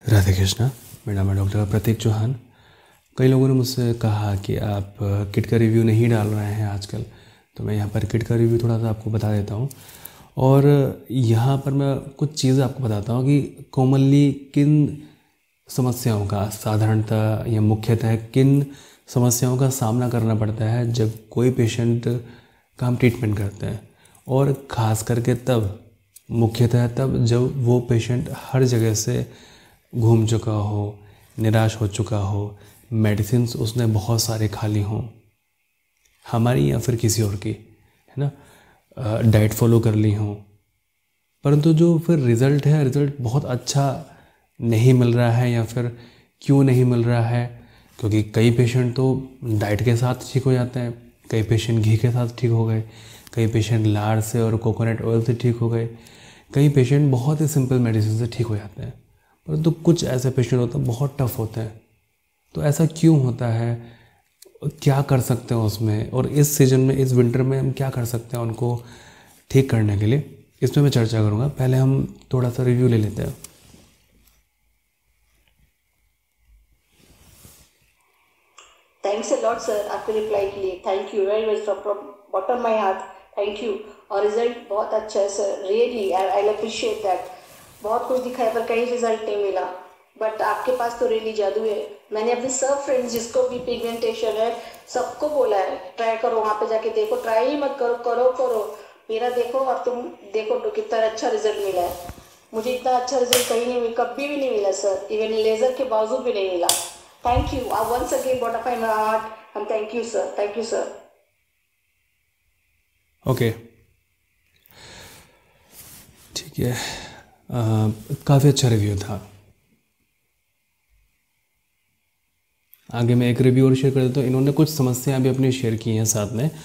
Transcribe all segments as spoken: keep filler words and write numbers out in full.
राधे कृष्णा। मेरा नाम है डॉक्टर प्रतीक चौहान। कई लोगों ने मुझसे कहा कि आप किट का रिव्यू नहीं डाल रहे हैं आजकल, तो मैं यहाँ पर किट का रिव्यू थोड़ा सा आपको बता देता हूँ। और यहाँ पर मैं कुछ चीज़ें आपको बताता हूँ कि कॉमनली किन समस्याओं का साधारणतः या मुख्यतः किन समस्याओं का सामना करना पड़ता है जब कोई पेशेंट का हम ट्रीटमेंट करते हैं, और ख़ास करके तब मुख्यतः तब जब वो पेशेंट हर जगह से घूम चुका हो, निराश हो चुका हो, मेडिसिन्स उसने बहुत सारे खा ली हों, हमारी या फिर किसी और की, है ना, डाइट फॉलो कर ली हों, परंतु जो फिर रिज़ल्ट है रिज़ल्ट बहुत अच्छा नहीं मिल रहा है। या फिर क्यों नहीं मिल रहा है? क्योंकि कई पेशेंट तो डाइट के साथ ठीक हो जाते हैं, कई पेशेंट घी के साथ ठीक हो गए, कई पेशेंट लार से और कोकोनट ऑयल से ठीक हो गए, कई पेशेंट बहुत ही सिंपल मेडिसिन से ठीक हो जाते हैं, परंतु तो कुछ ऐसे पेशेंट होते हैं बहुत टफ होते हैं। तो ऐसा क्यों होता है? क्या कर सकते हैं उसमें? और इस सीज़न में, इस विंटर में हम क्या कर सकते हैं उनको ठीक करने के लिए, इसमें मैं चर्चा करूँगा। पहले हम थोड़ा सा रिव्यू ले लेते हैं। थैंक्स अ लॉट सर, आपके रिप्लाई के लिए thank you very much from bottom my heart, thank you. और रिजल्ट बहुत अच्छा है sir, really I appreciate that. बहुत कुछ दिखाया पर कहीं रिजल्ट नहीं मिला, बट आपके पास तो रियली जादू है। मैंने अपने सब फ्रेंड्स जिसको भी पिगमेंटेशन है सबको बोला है ट्राई करो, वहाँ पे जाके देखो, ट्राई ही मत करो, करो करो मेरा देखो और तुम देखो तो कितना अच्छा रिजल्ट मिला है। मुझे इतना अच्छा रिजल्ट कहीं नहीं मिला, कभी भी नहीं मिला सर, इवन लेजर के बावजूद भी नहीं मिला। Thank you, I once again bottom my heart and thank you sir, thank you sir. Okay, ठीक है, काफ़ी अच्छा रिव्यू था। आगे मैं एक रिव्यू और शेयर कर देता हूँ। इन्होंने कुछ समस्याएं भी अपनी शेयर की हैं साथ में,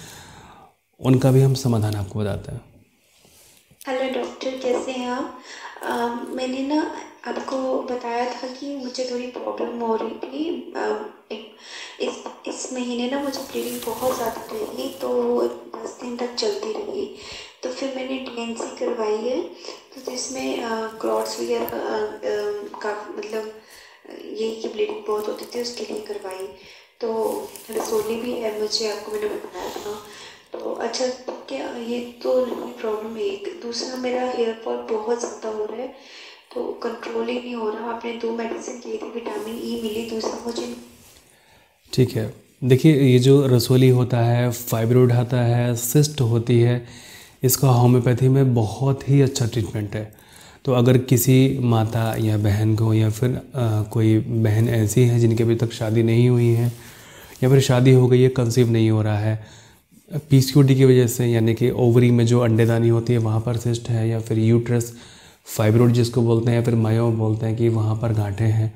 उनका भी हम समाधान आपको बताते हैं। हेलो डॉक्टर, कैसे हैं आप? आ, मैंने ना आपको बताया था कि मुझे थोड़ी प्रॉब्लम हो रही थी। आ, एक, इस इस महीने ना मुझे ब्लीडिंग बहुत ज़्यादा रही, तो दस दिन तक चलती रही। तो फिर मैंने डीएनसी करवाई है, तो जिसमें क्लॉट्स वगैरह का मतलब यही कि ब्लीडिंग बहुत होती थी, उसके लिए करवाई। तो रसोली भी है मुझे, आपको मैंने बताया था। तो अच्छा, क्या ये तो प्रॉब्लम है। एक दूसरा, मेरा हेयर फॉल बहुत ज़्यादा हो रहा है, तो कंट्रोल ही नहीं हो रहा। आपने दो मेडिसिन दी थी, विटामिन ई मिली, दूसरा मुझे। ठीक है, देखिए, ये जो रसोली होता है, फाइब्रोइड आता है, सिस्ट होती है, इसका होम्योपैथी में बहुत ही अच्छा ट्रीटमेंट है। तो अगर किसी माता या बहन को, या फिर आ, कोई बहन ऐसी है जिनकी अभी तक शादी नहीं हुई है, या फिर शादी हो गई है, कंसीव नहीं हो रहा है, पीसीओडी की वजह से, यानी कि ओवरी में जो अंडेदानी होती है वहाँ पर सिस्ट है, या फिर यूट्रस फाइब्रोइड जिसको बोलते हैं, या फिर मायो बोलते हैं कि वहाँ पर गांठें हैं,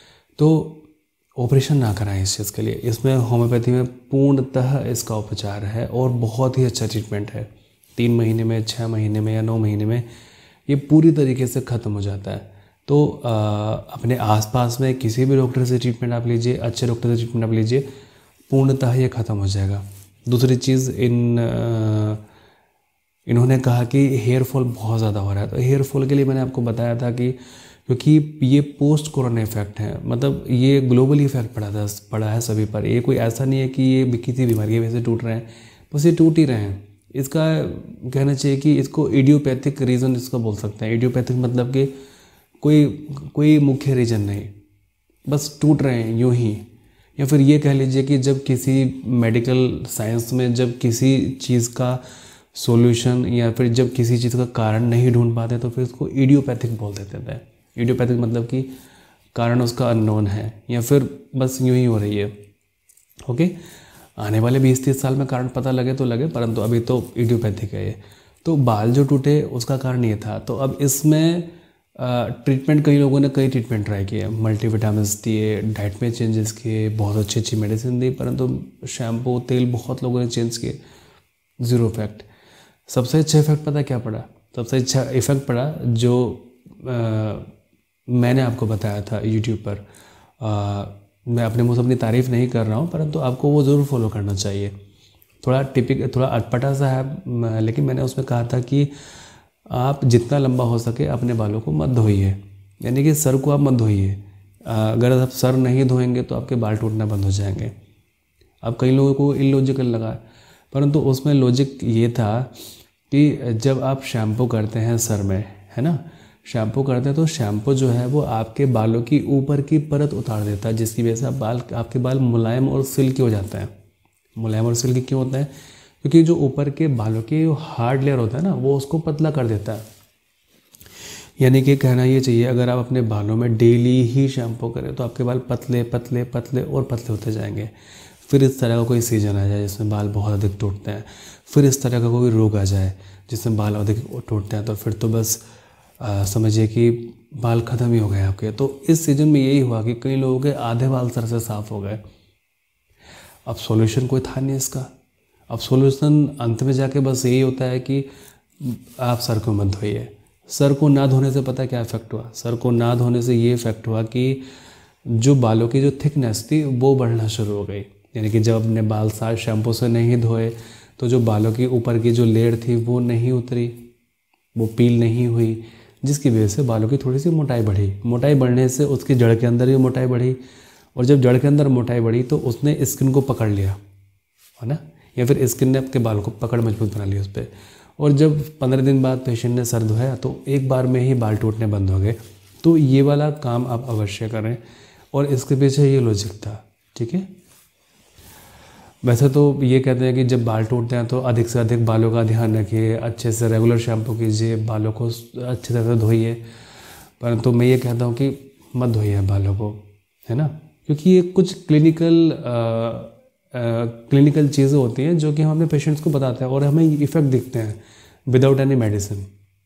तो ऑपरेशन ना कराएं इस चीज़ के लिए। इसमें होम्योपैथी में पूर्णतः इसका उपचार है और बहुत ही अच्छा ट्रीटमेंट है। तीन महीने में, छः महीने में या नौ महीने में ये पूरी तरीके से ख़त्म हो जाता है। तो आ, अपने आसपास में किसी भी डॉक्टर से ट्रीटमेंट आप लीजिए, अच्छे डॉक्टर से ट्रीटमेंट आप लीजिए, पूर्णतः ये ख़त्म हो जाएगा। दूसरी चीज़, इन आ, इन्होंने कहा कि हेयर फॉल बहुत ज़्यादा हो रहा है। तो हेयर फॉल के लिए मैंने आपको बताया था कि क्योंकि ये पोस्ट कोरोना इफेक्ट है, मतलब ये ग्लोबली इफेक्ट पड़ा था पड़ा है सभी पर। ये कोई ऐसा नहीं है कि ये किसी बीमारी की वजह से टूट रहे हैं, बस ये टूट ही रहे हैं। इसका कहना चाहिए कि इसको इडियोपैथिक रीज़न इसको बोल सकते हैं। इडियोपैथिक मतलब कि कोई कोई मुख्य रीज़न नहीं, बस टूट रहे हैं यूँ ही। या फिर ये कह लीजिए कि जब किसी मेडिकल साइंस में जब किसी चीज़ का सॉल्यूशन या फिर जब किसी चीज़ का कारण नहीं ढूंढ पाते तो फिर उसको इडियोपैथिक बोल देते थे। इडियोपैथिक मतलब कि कारण उसका अननोन है, या फिर बस यूं ही हो रही है। ओके, आने वाले बीस तीस साल में कारण पता लगे तो लगे, परंतु अभी तो इडियोपैथिक है ये। तो बाल जो टूटे उसका कारण ये था। तो अब इसमें ट्रीटमेंट, कई लोगों ने कई ट्रीटमेंट ट्राई किए, मल्टीविटामिन दिए, डाइट में चेंजेस किए, बहुत अच्छी अच्छी मेडिसिन दी, परंतु शैम्पू तेल बहुत लोगों ने चेंज किए, ज़ीरो इफेक्ट। सबसे अच्छा इफेक्ट पता क्या पड़ा? सबसे अच्छा इफेक्ट पड़ा जो आ, मैंने आपको बताया था यूट्यूब पर। आ, मैं अपने मुँह से अपनी तारीफ़ नहीं कर रहा हूँ, परंतु आपको वो ज़रूर फॉलो करना चाहिए। थोड़ा टिपिक थोड़ा अटपटा सा है, लेकिन मैंने उसमें कहा था कि आप जितना लंबा हो सके अपने बालों को मत धोइए। यानी कि सर को आप मत धोइए। अगर आप सर नहीं धोएंगे तो आपके बाल टूटना बंद हो जाएंगे। अब कई लोगों को इलॉजिकल लगा, परंतु उसमें लॉजिक ये था कि जब आप शैम्पू करते हैं सर में, है ना, शैम्पू करते हैं तो शैम्पू जो है वो आपके बालों की ऊपर की परत उतार देता है, जिसकी वजह से आप बाल आपके बाल मुलायम और सिल्की हो जाते हैं। मुलायम और सिल्की क्यों होता है? क्योंकि जो ऊपर के बालों के जो हार्ड लेयर होता है ना, वो उसको पतला कर देता है। यानी कि कहना ये चाहिए, अगर आप अपने बालों में डेली ही शैम्पू करें तो आपके बाल पतले पतले पतले और पतले होते जाएंगे। फिर इस तरह का कोई सीजन आ जाए जिसमें बाल बहुत अधिक टूटते हैं, फिर इस तरह का कोई रोग आ जाए जिसमें बाल अधिक टूटते हैं, तो फिर तो बस समझिए कि बाल ख़त्म ही हो गए आपके। तो इस सीज़न में यही हुआ कि कई लोगों के आधे बाल सर से साफ़ हो गए। अब सॉल्यूशन कोई था नहीं इसका। अब सॉल्यूशन अंत में जाके बस यही होता है कि आप सर को मत धोइए। सर को ना धोने से पता क्या इफ़ेक्ट हुआ? सर को ना धोने से ये इफ़ेक्ट हुआ कि जो बालों की जो थिकनेस थी वो बढ़ना शुरू हो गई। यानी कि जब अपने बाल साफ शैम्पू से नहीं धोए तो जो बालों की ऊपर की जो लेयर थी वो नहीं उतरी, वो पील नहीं हुई, जिसकी वजह से बालों की थोड़ी सी मोटाई बढ़ी। मोटाई बढ़ने से उसकी जड़ के अंदर भी मोटाई बढ़ी, और जब जड़ के अंदर मोटाई बढ़ी तो उसने स्किन को पकड़ लिया, है ना, या फिर स्किन ने आपके बाल को पकड़ मजबूत बना लिया उस पर। और जब पंद्रह दिन बाद पेशेंट ने सर धोया तो एक बार में ही बाल टूटने बंद हो गए। तो ये वाला काम आप अवश्य करें, और इसके पीछे ये लॉजिक था, ठीक है। वैसे तो ये कहते हैं कि जब बाल टूटते हैं तो अधिक से अधिक बालों का ध्यान रखिए, अच्छे से रेगुलर शैम्पू कीजिए, बालों को अच्छे तरह से धोइए, परंतु तो मैं ये कहता हूँ कि मत धोइए बालों को, है ना, क्योंकि ये कुछ क्लिनिकल क्लिनिकल चीज़ें होती हैं जो कि हम अपने पेशेंट्स को बताते हैं और हमें इफ़ेक्ट दिखते हैं विदाउट एनी मेडिसिन।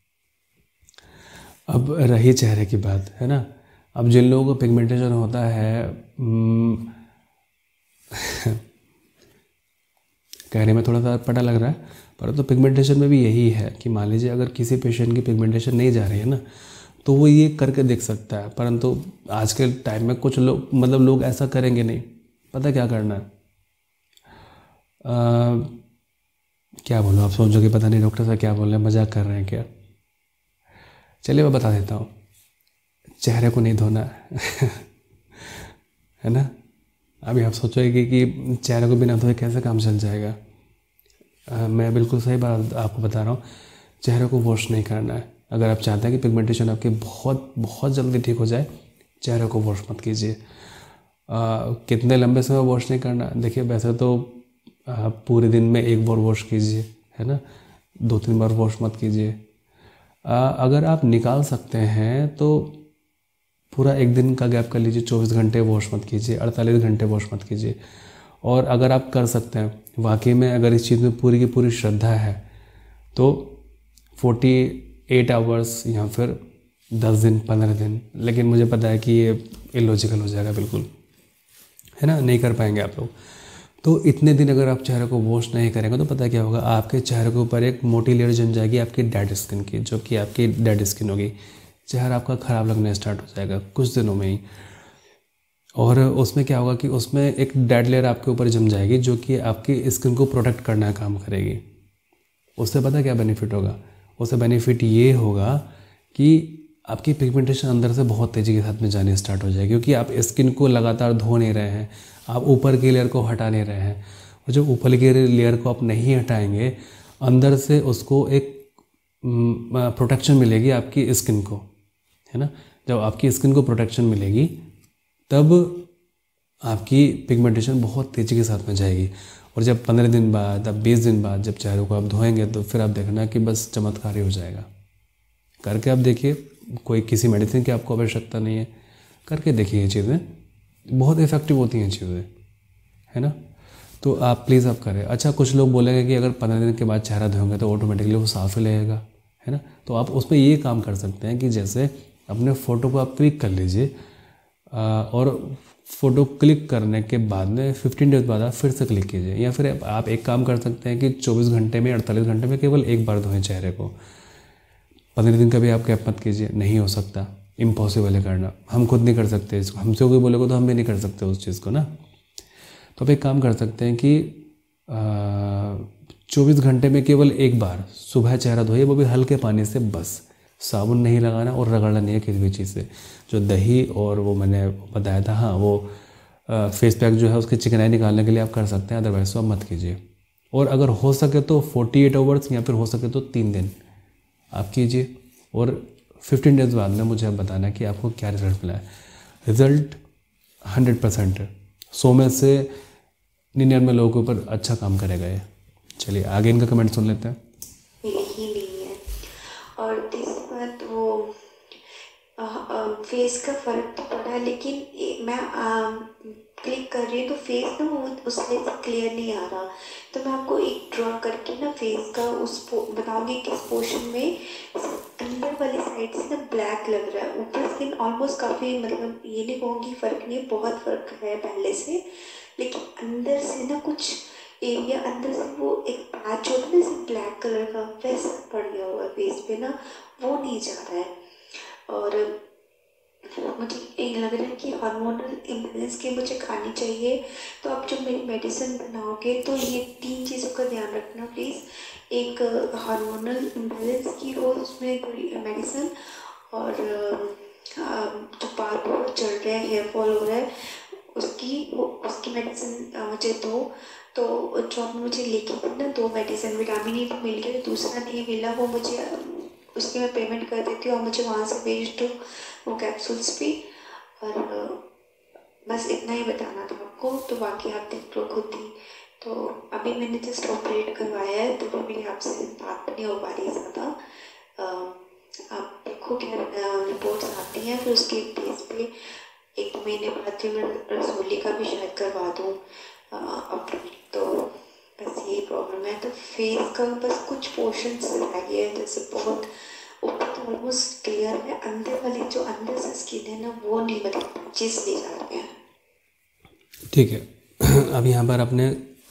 अब रही चेहरे की बात, है ना, अब जिन लोगों को पिगमेंटेशन होता है, कहने में थोड़ा सा पता लग रहा है, पर तो पिगमेंटेशन में भी यही है कि मान लीजिए अगर किसी पेशेंट की पिगमेंटेशन नहीं जा रही है ना, तो वो ये करके देख सकता है, परंतु आज के टाइम में कुछ लोग मतलब लोग ऐसा करेंगे नहीं। पता क्या करना है, आ, क्या बोलूँ, आप सोचोगे पता नहीं डॉक्टर साहब क्या बोल रहे हैं, मजाक कर रहे हैं क्या। चलिए मैं बता देता हूँ, चेहरे को नहीं धोना है ना। अभी आप सोचोगे कि चेहरे को बिना धोए कैसे काम चल जाएगा। आ, मैं बिल्कुल सही बात आपको बता रहा हूँ, चेहरे को वॉश नहीं करना है। अगर आप चाहते हैं कि पिगमेंटेशन आपकी बहुत बहुत जल्दी ठीक हो जाए, चेहरे को वॉश मत कीजिए। कितने लंबे समय वॉश नहीं करना, देखिए वैसे तो आप पूरे दिन में एक बार वॉश कीजिए, है ना, दो तीन बार वॉश मत कीजिए। अगर आप निकाल सकते हैं तो पूरा एक दिन का गैप कर लीजिए, चौबीस घंटे वॉश मत कीजिए, अड़तालीस घंटे वॉश मत कीजिए। और अगर आप कर सकते हैं वाकई में, अगर इस चीज़ में पूरी की पूरी श्रद्धा है, तो अड़तालीस आवर्स या फिर दस दिन पंद्रह दिन, लेकिन मुझे पता है कि ये इलॉजिकल हो जाएगा बिल्कुल, है ना, नहीं कर पाएंगे आप लोग। तो इतने दिन अगर आप चेहरे को वॉश नहीं करेंगे तो पता क्या होगा, आपके चेहरे के ऊपर एक मोटी लेयर जम जाएगी आपकी डेड स्किन की, जो कि आपकी डेड स्किन होगी। चेहरा आपका ख़राब लगना स्टार्ट हो जाएगा कुछ दिनों में ही। और उसमें क्या होगा कि उसमें एक डेड लेयर आपके ऊपर जम जाएगी जो कि आपकी स्किन को प्रोटेक्ट करना काम करेगी। उससे पता क्या बेनिफिट होगा, उससे बेनिफिट ये होगा कि आपकी पिगमेंटेशन अंदर से बहुत तेज़ी के साथ में जाने स्टार्ट हो जाएगी, क्योंकि आप स्किन को लगातार धो नहीं रहे हैं, आप ऊपर की लेयर को हटा नहीं रहे हैं। और जब ऊपर की लेयर को आप नहीं हटाएंगे, अंदर से उसको एक प्रोटेक्शन मिलेगी आपकी स्किन को, है ना। जब आपकी स्किन को प्रोटेक्शन मिलेगी तब आपकी पिगमेंटेशन बहुत तेज़ी के साथ में जाएगी। और जब पंद्रह दिन बाद, अब बीस दिन बाद जब चेहरे को आप धोएंगे तो फिर आप देखना कि बस चमत्कार ही हो जाएगा। करके आप देखिए, कोई किसी मेडिसिन की आपको आवश्यकता नहीं है, करके देखिए, ये चीज़ें बहुत इफ़ेक्टिव होती हैं चीज़ें, है ना। तो आप प्लीज़ आप करें। अच्छा, कुछ लोग बोलेंगे कि अगर पंद्रह दिन के बाद चेहरा धोएंगे तो ऑटोमेटिकली वो साफ ही लगेगा, है ना। तो आप उसमें ये काम कर सकते हैं कि जैसे अपने फ़ोटो को आप क्लिक कर लीजिए, और फ़ोटो क्लिक करने के बाद में फिफ्टीन डेज बाद आप फिर से क्लिक कीजिए। या फिर आप एक काम कर सकते हैं कि चौबीस घंटे में, अड़तालीस घंटे में केवल एक बार धोएं चेहरे को। पंद्रह दिन का भी आप गैप मत कीजिए, नहीं हो सकता, इम्पॉसिबल है करना। हम खुद नहीं कर सकते इसको, हमसे कोई बोलेगा तो हम भी नहीं कर सकते उस चीज़ को ना। तो आप एक काम कर सकते हैं कि चौबीस घंटे में केवल एक बार सुबह चेहरा धोइए, वो भी हल्के पानी से बस। साबुन नहीं लगाना और रगड़ना नहीं है किसी भी चीज़ से। जो दही और वो मैंने बताया था, हाँ वो फेस पैक जो है उसकी चिकनाई निकालने के लिए आप कर सकते हैं, अदरवाइज तो आप मत कीजिए। और अगर हो सके तो अड़तालीस आवर्स या फिर हो सके तो तीन दिन आप कीजिए, और पंद्रह डेज़ बाद में मुझे आप बताना कि आपको क्या रिज़ल्ट मिला है। रिज़ल्ट हंड्रेड परसेंट है, सौ में से निन्यानवे लोगों के ऊपर अच्छा काम करेगा ये। चलिए आगे इनका कमेंट सुन लेते हैं। यही नहीं है। और तीसरी बात, वो आ, आ, फेस का फ़र्क तो पड़ा है, लेकिन ए, मैं आ, क्लिक कर रही हूँ तो फेस ना वो उस लेवल से क्लियर नहीं आ रहा। तो मैं आपको एक ड्रॉ करके ना फेस का उस बताऊँगी किस पोर्शन में अंदर वाली साइड से ना ब्लैक लग रहा है, ऊपर स्किन ऑलमोस्ट काफ़ी, मतलब ये नहीं कहूँगी फ़र्क नहीं है, बहुत फ़र्क है पहले से, लेकिन अंदर से ना कुछ एरिया अंदर से वो एक पैच होता है ना जैसे ब्लैक कलर का, वैसा पड़ गया हुआ है फेस पे ना, वो नहीं जा रहा है। और मुझे ये लग रहा है कि हार्मोनल इम्बैलेंस की मुझे खानी चाहिए। तो आप जब मेरी मेडिसिन बनाओगे तो ये तीन चीज़ों का ध्यान रखना प्लीज़। एक हार्मोनल इम्बैलेंस की हो उसमें कोई मेडिसिन, और जो बाल बहुत चढ़ रहे हैं, हेयर फॉल हो रहा है, उसकी उसकी मेडिसिन मुझे दो। तो जो आपने मुझे लिखी थी ना दो मेडिसिन, विटामिन ई तो मिल गया, दूसरा नहीं मिला, वो मुझे उसकी मैं पेमेंट कर देती हूँ और मुझे वहाँ से भेज दो वो कैप्सूल्स भी। और बस इतना ही बताना था आपको, तो बाकी आप देख लो खुद ही। तो अभी मैंने जस्ट ऑपरेट करवाया है, तो फिर मेरी आपसे बात नहीं हो पा रही ज़्यादा। आप देखो क्या रिपोर्ट्स आती हैं, फिर उसके बेस पे एक महीने बाद फिर मैं रसोली का भी शायद करवा दूँ अपडेट। तो बस यही प्रॉब्लम है। तो फेस का बस कुछ पोर्शन रह गया है, जैसे बहुत ऊपर तो ऑलमोस्ट क्लियर है, अंदर वाली जो अंदर से स्किन है ना वो नहीं, मतलब चीज़ नहीं जा रही है। ठीक है, अब यहाँ पर आपने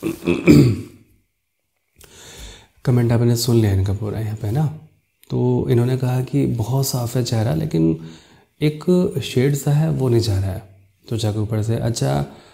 कमेंट आपने सुन लिया इनका पूरा यहाँ पे ना। तो इन्होंने कहा कि बहुत साफ़ है चेहरा, लेकिन एक शेड सा है वो नहीं जा रहा है त्वचा के ऊपर से। अच्छा,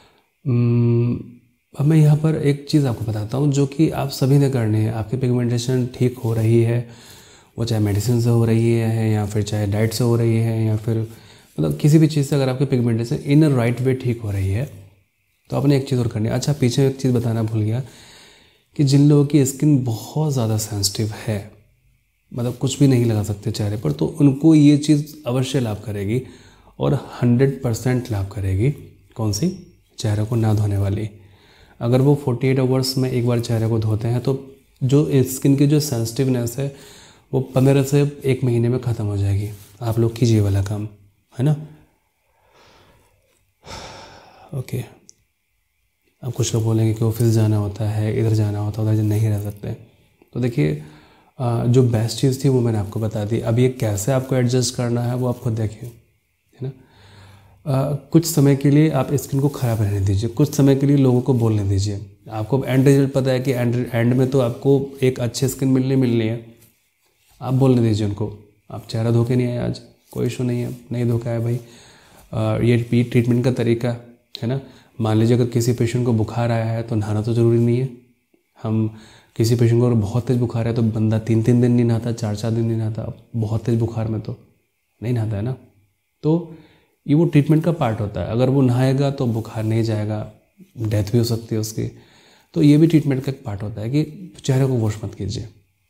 अब मैं यहाँ पर एक चीज़ आपको बताता हूँ जो कि आप सभी ने करनी है। आपकी पिगमेंटेशन ठीक हो रही है, वो चाहे मेडिसिन से हो रही है या फिर चाहे डाइट से हो रही है या फिर मतलब किसी भी चीज़ से, अगर आपकी पिगमेंटेशन इन राइट वे ठीक हो रही है तो आपने एक चीज़ और करनी है। अच्छा, पीछे एक चीज़ बताना भूल गया कि जिन लोगों की स्किन बहुत ज़्यादा सेंसिटिव है, मतलब कुछ भी नहीं लगा सकते चेहरे पर, तो उनको ये चीज़ अवश्य लाभ करेगी और हंड्रेड परसेंट लाभ करेगी। कौन सी? चेहरे को ना धोने वाली। अगर वो अड़तालीस आवर्स में एक बार चेहरे को धोते हैं तो जो स्किन की जो सेंसिटिवनेस है वो पंद्रह से एक महीने में ख़त्म हो जाएगी। आप लोग कीजिए वाला काम, है ना। ओके, अब कुछ लोग बोलेंगे कि ऑफिस जाना होता है, इधर जाना होता है, उधर नहीं रह सकते। तो देखिए, जो बेस्ट चीज़ थी वो मैंने आपको बता दी। अब ये कैसे आपको एडजस्ट करना है वो आप खुद देखिए, है ना। आ, कुछ समय के लिए आप स्किन को ख़राब रहने दीजिए, कुछ समय के लिए लोगों को बोलने दीजिए। आपको एंड रिजल्ट पता है कि एंड एंड में तो आपको एक अच्छी स्किन मिलनी मिलनी है। आप बोलने दीजिए उनको, आप चेहरा धो के नहीं आए आज, कोई इशू नहीं है, नहीं धो के आए भाई। आ, ये ट्रीटमेंट का तरीका है ना। मान लीजिए अगर किसी पेशेंट को बुखार आया है तो नहाना तो ज़रूरी नहीं है। हम किसी पेशेंट को अगर बहुत तेज़ बुखार है तो बंदा तीन तीन दिन नहीं नहाता, चार चार दिन नहीं नहाता। बहुत तेज़ बुखार में तो नहीं नहाता है ना। तो ये वो ट्रीटमेंट का पार्ट होता है। अगर वो नहाएगा तो बुखार नहीं जाएगा, डेथ भी हो सकती है उसकी। तो ये भी ट्रीटमेंट का एक पार्ट होता है कि चेहरे को वॉश मत कीजिए,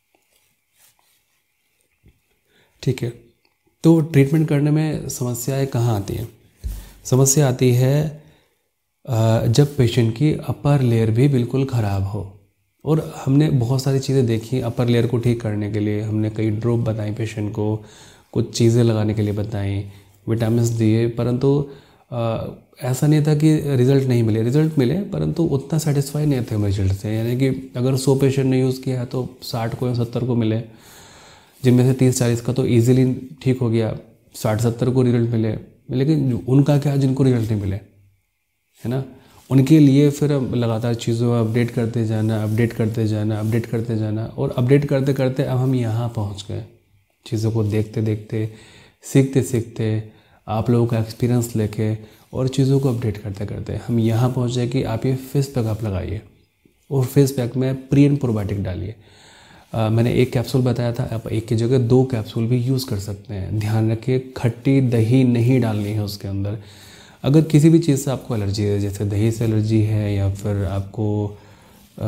ठीक है। तो ट्रीटमेंट करने में समस्याएं कहाँ आती हैं? समस्या आती है जब पेशेंट की अपर लेयर भी बिल्कुल ख़राब हो। और हमने बहुत सारी चीज़ें देखी अपर लेयर को ठीक करने के लिए। हमने कई ड्रॉप बताई पेशेंट को, कुछ चीज़ें लगाने के लिए बताई, विटामिन्स दिए, परंतु ऐसा नहीं था कि रिज़ल्ट नहीं मिले। रिज़ल्ट मिले, परंतु उतना सेटिस्फाई नहीं थे हम रिजल्ट से। यानी कि अगर सौ पेशेंट ने यूज़ किया है तो साठ को या सत्तर को मिले, जिनमें से तीस चालीस का तो ईजिली ठीक हो गया, साठ सत्तर को रिजल्ट मिले। लेकिन उनका क्या, जिनको रिजल्ट नहीं मिले, है ना, उनके लिए फिर लगातार चीज़ों को अपडेट करते जाना, अपडेट करते जाना, अपडेट करते जाना। और अपडेट करते करते अब हम यहाँ पहुँच गए, चीज़ों को देखते देखते, सीखते सीखते, आप लोगों का एक्सपीरियंस लेके और चीज़ों को अपडेट करते करते हम यहाँ पहुँचे कि आप ये फेस पैक आप लगाइए और फेस पैक में प्री एंड प्रोबायोटिक डालिए। आ, मैंने एक कैप्सूल बताया था, आप एक की जगह दो कैप्सूल भी यूज़ कर सकते हैं। ध्यान रखिए खट्टी दही नहीं डालनी है उसके अंदर। अगर किसी भी चीज़ से आपको एलर्जी है, जैसे दही से एलर्जी है या फिर आपको आ,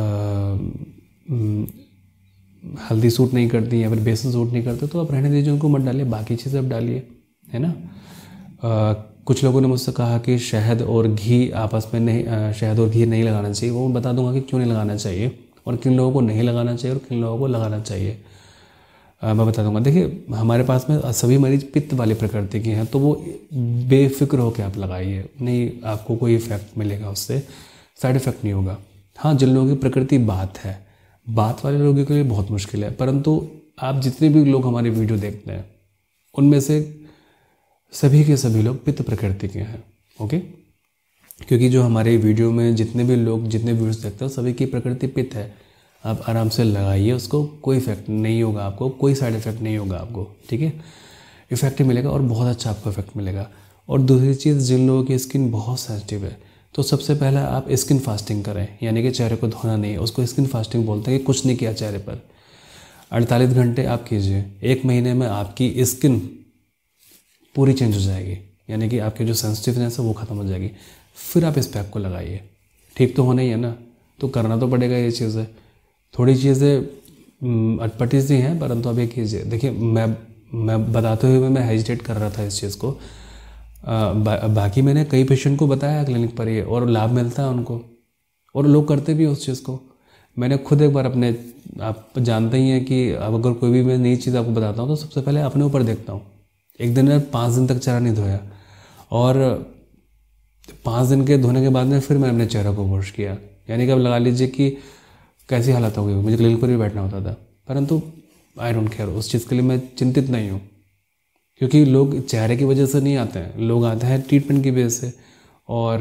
हल्दी सूट नहीं करती या फिर बेसन सूट नहीं करते, तो आप रहने दीजिए, उनको मत डालिए, बाकी चीज़ें आप डालिए, है ना। आ, कुछ लोगों ने मुझसे कहा कि शहद और घी आपस में नहीं, आ, शहद और घी नहीं लगाना चाहिए। वो मैं बता दूंगा कि क्यों नहीं लगाना चाहिए और किन लोगों को नहीं लगाना चाहिए और किन लोगों को लगाना चाहिए, आ, मैं बता दूंगा। देखिए हमारे पास में सभी मरीज पित्त वाली प्रकृति के हैं, तो वो बेफिक्र होकर आप लगाइए, नहीं आपको कोई इफेक्ट मिलेगा, उससे साइड इफ़ेक्ट नहीं होगा। हाँ, जिन लोगों की प्रकृति बात है, बात वाले लोगों के लिए बहुत मुश्किल है, परंतु आप जितने भी लोग हमारी वीडियो देखते हैं उनमें से सभी के सभी लोग पित्त प्रकृति के हैं, ओके। क्योंकि जो हमारे वीडियो में जितने भी लोग जितने वीडियोस देखते हैं सभी की प्रकृति पित्त है। आप आराम से लगाइए उसको, कोई इफेक्ट नहीं होगा आपको, कोई साइड इफ़ेक्ट नहीं होगा आपको, ठीक है। इफेक्ट मिलेगा और बहुत अच्छा आपको इफेक्ट मिलेगा। और दूसरी चीज़, जिन लोगों की स्किन बहुत सेंसिटिव है, तो सबसे पहला आप स्किन फास्टिंग करें, यानी कि चेहरे को धोना नहीं है, उसको स्किन फास्टिंग बोलते हैं कि कुछ नहीं किया चेहरे पर, अड़तालीस घंटे आप कीजिए। एक महीने में आपकी स्किन पूरी चेंज हो जाएगी, यानी कि आपकी जो सेंसिटिवनेस है वो ख़त्म हो जाएगी। फिर आप इस पैक को लगाइए। ठीक तो होना ही है ना, तो करना तो पड़ेगा ये चीज़ें। थोड़ी चीज़ें अटपटी सी हैं, परंतु आप ये कीजिए। देखिए मैं मैं बताते हुए मैं हेजिटेट कर रहा था इस चीज़ को, बा, बाकी मैंने कई पेशेंट को बताया क्लिनिक पर ये, और लाभ मिलता है उनको, और लोग करते भी उस चीज़ को। मैंने खुद एक बार अपने, आप जानते ही हैं कि अब अगर कोई भी मैं नई चीज़ आपको बताता हूँ तो सबसे पहले अपने ऊपर देखता हूँ। एक दिन में पाँच दिन तक चेहरा नहीं धोया, और पाँच दिन के धोने के बाद में फिर मैंने अपने चेहरे को वॉश किया, यानी कि अब लगा लीजिए कि कैसी हालत हो गई, मुझे क्लिनिक पर भी बैठना होता था। परंतु आई डोंट केयर, उस चीज़ के लिए मैं चिंतित नहीं हूँ, क्योंकि लोग चेहरे की वजह से नहीं आते हैं, लोग आते हैं ट्रीटमेंट की वजह से और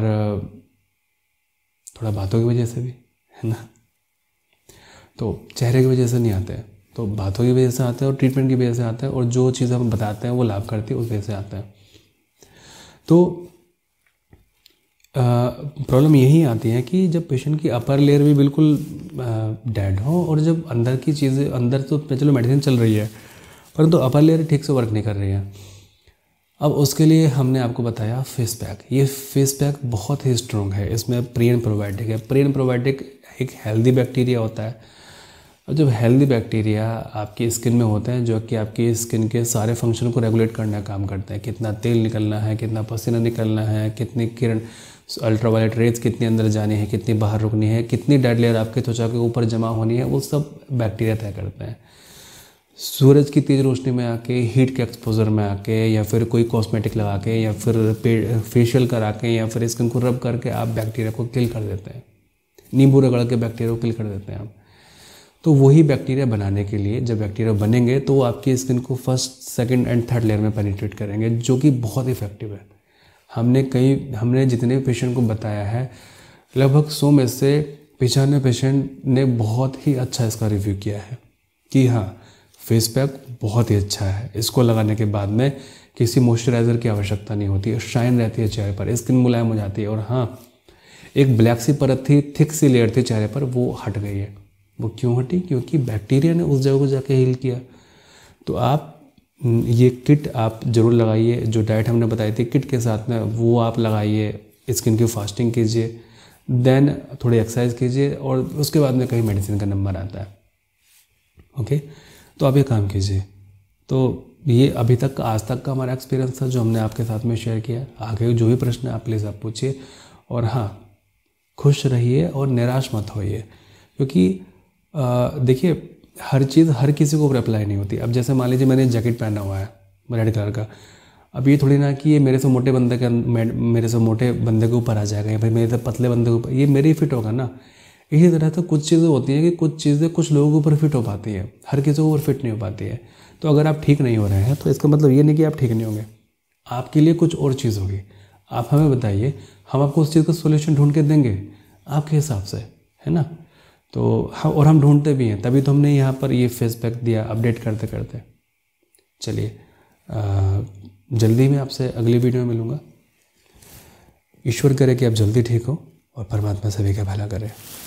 थोड़ा बातों की वजह से भी, है ना। तो चेहरे की वजह से नहीं आते हैं, तो बातों की वजह से आते हैं और ट्रीटमेंट की वजह से आते हैं, और जो चीज़ हम बताते हैं वो लाभ करती है उस वजह से आते हैं। तो प्रॉब्लम यही आती है कि जब पेशेंट की अपर लेयर भी बिल्कुल डेड हो, और जब अंदर की चीज़ें, अंदर तो चलो मेडिसिन चल रही है परंतु तो अपर लेयर ठीक से वर्क नहीं कर रही है। अब उसके लिए हमने आपको बताया फेस पैक। ये फेस पैक बहुत ही स्ट्रॉन्ग है, इसमें प्रियन प्रोबायोटिक है। प्रियन प्रोबायोटिक एक हेल्दी बैक्टीरिया होता है, और जब हेल्दी बैक्टीरिया आपकी स्किन में होते हैं जो कि आपकी स्किन के सारे फंक्शन को रेगुलेट करने का काम करते हैं, कितना तेल निकलना है, कितना पसीना निकलना है, कितनी किरण अल्ट्रावायलेट रेज कितनी अंदर जानी है, कितनी बाहर रुकनी है, कितनी डेड लेयर आपके त्वचा के ऊपर जमा होनी है, वो सब बैक्टीरिया तय करते हैं। सूरज की तेज़ रोशनी में आके, हीट के एक्सपोजर में आके, या फिर कोई कॉस्मेटिक लगा के, या फिर फेशियल करा के, या फिर स्किन को रब करके आप बैक्टीरिया को किल कर देते हैं। नींबू रगड़ के बैक्टीरिया को किल कर देते हैं आप। तो वही बैक्टीरिया बनाने के लिए, जब बैक्टीरिया बनेंगे तो आपकी स्किन को first, second and third layer में पेनिट्रेट करेंगे, जो कि बहुत इफेक्टिव है। हमने कई हमने जितने भी पेशेंट को बताया है, लगभग सौ में से पचानवे पेशेंट ने बहुत ही अच्छा इसका रिव्यू किया है कि हाँ, फेस पैक बहुत ही अच्छा है, इसको लगाने के बाद में किसी मॉइस्चराइज़र की आवश्यकता नहीं होती है, शाइन रहती है चेहरे पर, स्किन मुलायम हो जाती है। और हाँ, एक ब्लैक सी परत थी, थिक सी लेयर थी चेहरे पर, वो हट गई है। वो क्यों हटी? क्योंकि बैक्टीरिया ने उस जगह को जाके हील किया। तो आप ये किट आप ज़रूर लगाइए, जो डाइट हमने बताई थी किट के साथ में, वो आप लगाइए, स्किन की फास्टिंग कीजिए, देन थोड़ी एक्सरसाइज कीजिए, और उसके बाद में कहीं मेडिसिन का नंबर आता है। ओके, तो आप ये काम कीजिए। तो ये अभी तक आज तक का हमारा एक्सपीरियंस था जो हमने आपके साथ में शेयर किया। आगे जो भी प्रश्न आप प्लीज़ आप पूछिए, और हाँ, खुश रहिए और निराश मत होइए, क्योंकि देखिए हर चीज़ हर किसी को अप्लाई नहीं होती। अब जैसे मान लीजिए मैंने जैकेट पहना हुआ है रेड कलर का, अब ये थोड़ी ना कि ये मेरे से मोटे बंदे के मेरे से मोटे बंदे के ऊपर आ जाएगा, या फिर मेरे से पतले बंदे के ऊपर, ये मेरे ही फिट होगा ना। इसी तरह से कुछ चीज़ें होती हैं कि कुछ चीज़ें कुछ लोगों के ऊपर फिट हो पाती है, हर किसी के ऊपर फिट नहीं हो पाती है। तो अगर आप ठीक नहीं हो रहे हैं तो इसका मतलब ये नहीं कि आप ठीक नहीं होंगे, आपके लिए कुछ और चीज़ होगी। आप हमें बताइए, हम आपको उस चीज़ का सोल्यूशन ढूंढ के देंगे आपके हिसाब से, है ना। तो हम और हम ढूंढते भी हैं, तभी तो हमने यहाँ पर ये फेस पैक दिया अपडेट करते करते। चलिए, जल्दी मैं आपसे अगली वीडियो में मिलूँगा। ईश्वर करे कि आप जल्दी ठीक हो और परमात्मा सभी का भला करे।